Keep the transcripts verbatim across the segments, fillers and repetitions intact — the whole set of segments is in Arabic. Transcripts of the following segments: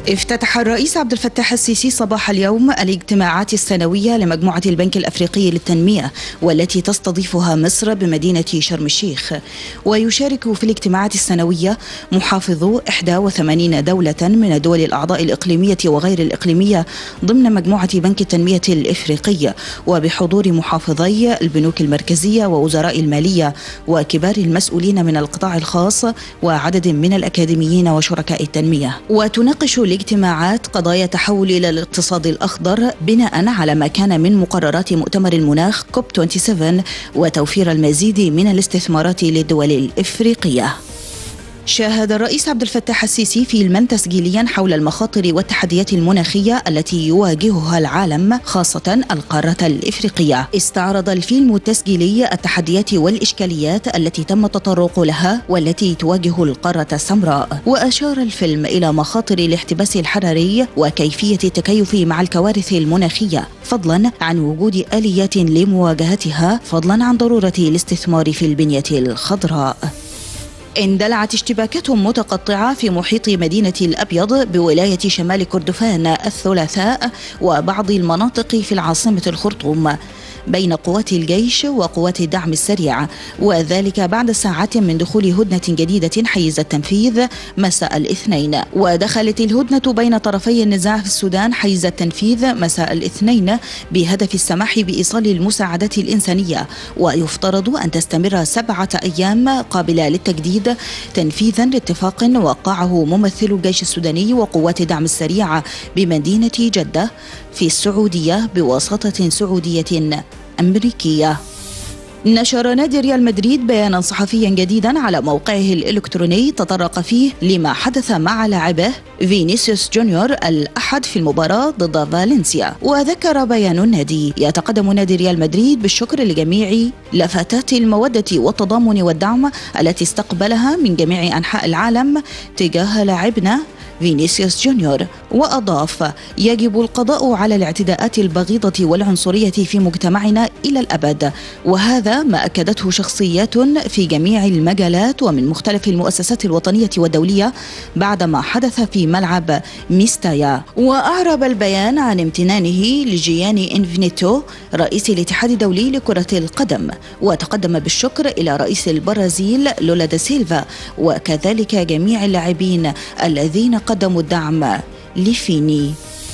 افتتح الرئيس عبد الفتاح السيسي صباح اليوم الاجتماعات السنوية لمجموعة البنك الأفريقي للتنمية والتي تستضيفها مصر بمدينة شرم الشيخ. ويشارك في الاجتماعات السنوية محافظو إحدى وثمانين دولة من الدول الأعضاء الإقليمية وغير الإقليمية ضمن مجموعة بنك التنمية الإفريقي، وبحضور محافظي البنوك المركزية ووزراء المالية وكبار المسؤولين من القطاع الخاص وعدد من الأكاديميين وشركاء التنمية. وتناقش الاجتماعات قضايا تحول إلى الاقتصاد الأخضر بناء على ما كان من مقررات مؤتمر المناخ كوب سبعة وعشرين وتوفير المزيد من الاستثمارات للدول الإفريقية. شاهد الرئيس عبد الفتاح السيسي فيلما تسجيليا حول المخاطر والتحديات المناخية التي يواجهها العالم خاصة القارة الإفريقية. استعرض الفيلم التسجيلي التحديات والإشكاليات التي تم التطرق لها والتي تواجه القارة السمراء، وأشار الفيلم إلى مخاطر الاحتباس الحراري وكيفية التكيف مع الكوارث المناخية، فضلا عن وجود آليات لمواجهتها، فضلا عن ضرورة الاستثمار في البنية الخضراء. اندلعت اشتباكات متقطعة في محيط مدينة الأبيض بولاية شمال كردفان الثلاثاء وبعض المناطق في العاصمة الخرطوم بين قوات الجيش وقوات الدعم السريع، وذلك بعد ساعات من دخول هدنة جديدة حيز التنفيذ مساء الاثنين. ودخلت الهدنة بين طرفي النزاع في السودان حيز التنفيذ مساء الاثنين بهدف السماح بإيصال المساعدات الإنسانية، ويفترض أن تستمر سبعة أيام قابلة للتجديد تنفيذا لاتفاق وقعه ممثل الجيش السوداني وقوات الدعم السريع بمدينة جدة في السعودية بواسطة سعودية أمريكية. نشر نادي ريال مدريد بيانا صحفيا جديدا على موقعه الإلكتروني تطرق فيه لما حدث مع لاعبه فينيسيوس جونيور الأحد في المباراة ضد فالنسيا. وذكر بيان النادي: يتقدم نادي ريال مدريد بالشكر لجميع لفتات المودة والتضامن والدعم التي استقبلها من جميع أنحاء العالم تجاه لاعبنا فينيسيوس جونيور. وأضاف: يجب القضاء على الاعتداءات البغيضة والعنصرية في مجتمعنا إلى الأبد، وهذا ما أكدته شخصيات في جميع المجالات ومن مختلف المؤسسات الوطنية والدولية بعدما حدث في ملعب ميستايا. وأعرب البيان عن امتنانه لجياني إنفينيتو رئيس الاتحاد الدولي لكرة القدم، وتقدم بالشكر إلى رئيس البرازيل لولا دا سيلفا وكذلك جميع اللاعبين الذين قدموا الدعم لفيني.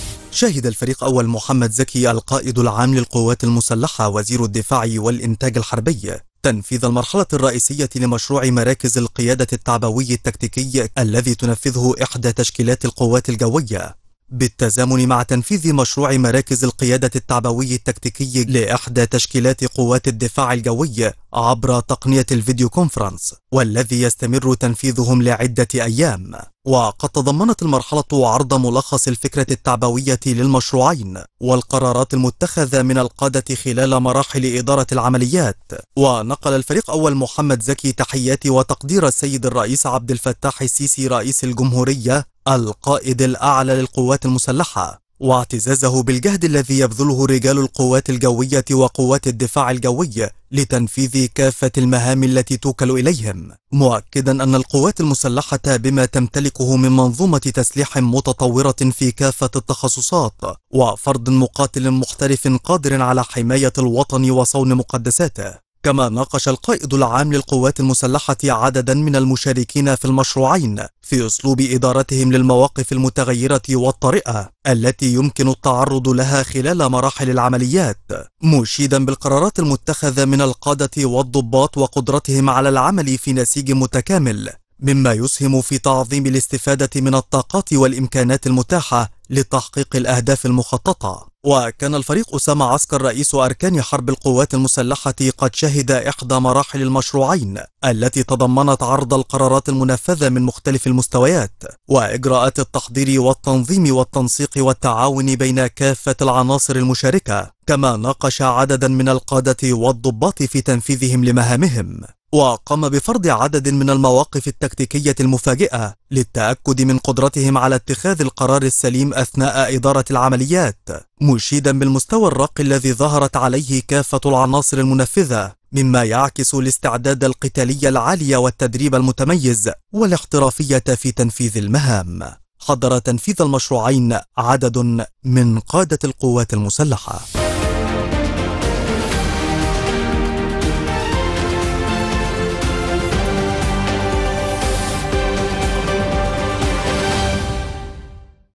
شهد الفريق أول محمد زكي القائد العام للقوات المسلحة وزير الدفاع والإنتاج الحربي تنفيذ المرحلة الرئيسية لمشروع مراكز القيادة التعبوي التكتيكي الذي تنفذه إحدى تشكيلات القوات الجوية، بالتزامن مع تنفيذ مشروع مراكز القيادة التعبوي التكتيكي لإحدى تشكيلات قوات الدفاع الجوي عبر تقنية الفيديو كونفرنس، والذي يستمر تنفيذهم لعدة أيام. وقد تضمنت المرحلة عرض ملخص الفكرة التعبوية للمشروعين والقرارات المتخذة من القادة خلال مراحل إدارة العمليات. ونقل الفريق أول محمد زكي تحيات وتقدير السيد الرئيس عبد الفتاح السيسي رئيس الجمهورية القائد الأعلى للقوات المسلحة، واعتزازه بالجهد الذي يبذله رجال القوات الجوية وقوات الدفاع الجوي لتنفيذ كافة المهام التي توكل إليهم، مؤكدا أن القوات المسلحة بما تمتلكه من منظومة تسليح متطورة في كافة التخصصات وفرد مقاتل محترف قادر على حماية الوطن وصون مقدساته. كما ناقش القائد العام للقوات المسلحة عددا من المشاركين في المشروعين في أسلوب إدارتهم للمواقف المتغيرة والطارئة التي يمكن التعرض لها خلال مراحل العمليات، مشيدا بالقرارات المتخذة من القادة والضباط وقدرتهم على العمل في نسيج متكامل، مما يسهم في تعظيم الاستفادة من الطاقات والإمكانات المتاحة لتحقيق الأهداف المخططة. وكان الفريق أسامة عسكر رئيس أركان حرب القوات المسلحة قد شهد إحدى مراحل المشروعين التي تضمنت عرض القرارات المنفذة من مختلف المستويات وإجراءات التحضير والتنظيم والتنسيق والتعاون بين كافة العناصر المشاركة. كما ناقش عددا من القادة والضباط في تنفيذهم لمهامهم، وقام بفرض عدد من المواقف التكتيكية المفاجئة للتأكد من قدرتهم على اتخاذ القرار السليم أثناء إدارة العمليات، مشيدا بالمستوى الراقي الذي ظهرت عليه كافة العناصر المنفذة، مما يعكس الاستعداد القتالي العالي والتدريب المتميز والاحترافية في تنفيذ المهام. حضر تنفيذ المشروعين عدد من قادة القوات المسلحة.